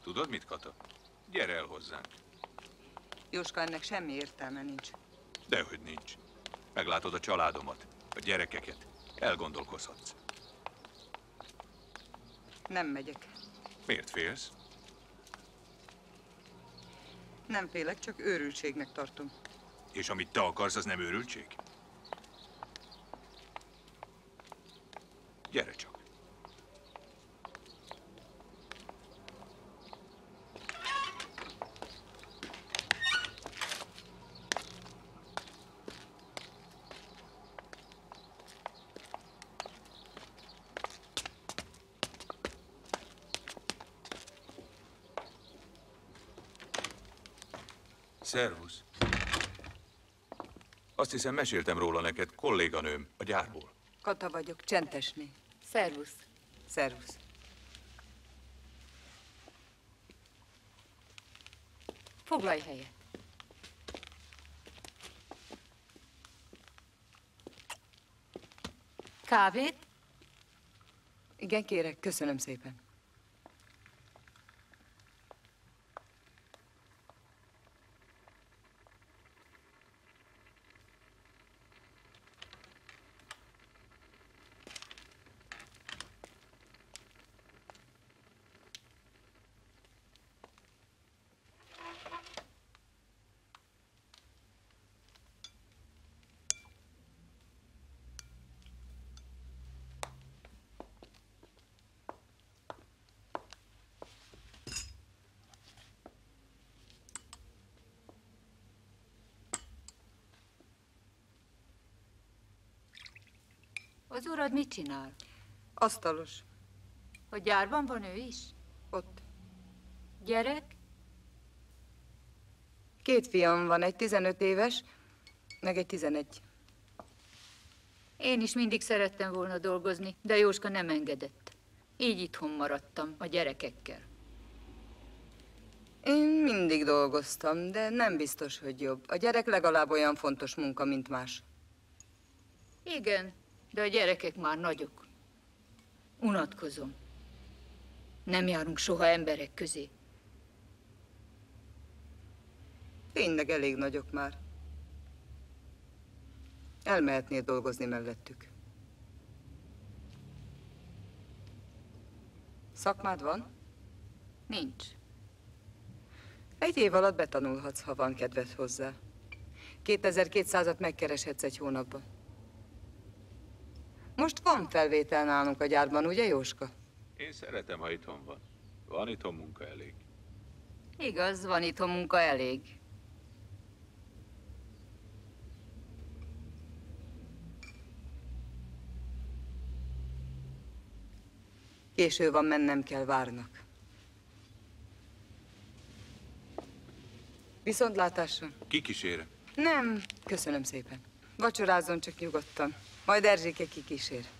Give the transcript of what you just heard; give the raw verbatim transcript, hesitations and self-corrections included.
Tudod mit, Kata? Gyere el hozzánk. Jóska, ennek semmi értelme nincs. Dehogy nincs. Meglátod a családomat, a gyerekeket. Elgondolkozhatsz. Nem megyek. Miért félsz? Nem félek, csak őrültségnek tartom. És amit te akarsz, az nem őrültség? Gyere csak. Szervusz. Azt hiszem, meséltem róla neked, kolléganőm a gyárból. Kata vagyok, csentesné. Szervusz. Szervusz. Foglalj helyet. Kávét? Igen, kérek, köszönöm szépen. Az urad mit csinál? Asztalos. A gyárban van ő is? Ott. Gyerek? Két fiam van, egy tizenöt éves, meg egy tizenegy. Én is mindig szerettem volna dolgozni, de Jóska nem engedett. Így itthon maradtam a gyerekekkel. Én mindig dolgoztam, de nem biztos, hogy jobb. A gyerek legalább olyan fontos munka, mint más. Igen, de a gyerekek már nagyok. Unatkozom. Nem járunk soha emberek közé. Tényleg elég nagyok már. Elmehetnél dolgozni mellettük. Szakmád van? Nincs. Egy év alatt betanulhatsz, ha van kedved hozzá. kétezer-kétszázat megkereshetsz egy hónapban. Most van felvétel nálunk a gyárban, ugye, Jóska? Én szeretem, ha itthon van. Van itthon munka elég. Igaz, van itthon munka elég. Késő van, mennem kell, várnak. Viszontlátásra. Kikísérem. Nem, köszönöm szépen. Vacsorázzon csak nyugodtan. Majd Erzséke kikísér.